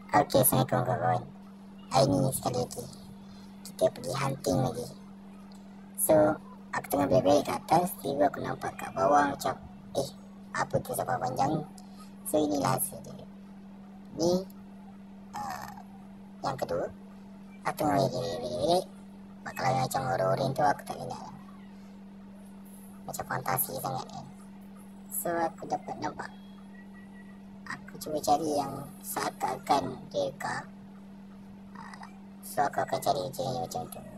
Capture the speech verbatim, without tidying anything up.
Okay, Assalamualaikum kawan-kawan. Hari ni sekali lagi kita pergi hunting lagi. So, aku tengah berada kat atas, tiba aku nampak kat bawah macam, eh, apa tu sampah panjang. So, inilah hasil dia. Ni uh, yang kedua. Aku tengah berik-berik. Kalau macam orang-orang tu aku tak kenal. Macam fantasi sangat kan. So, aku dapat nampak. Aku cuba cari yang seakan-akan reka. So aku akan cari je macam tu.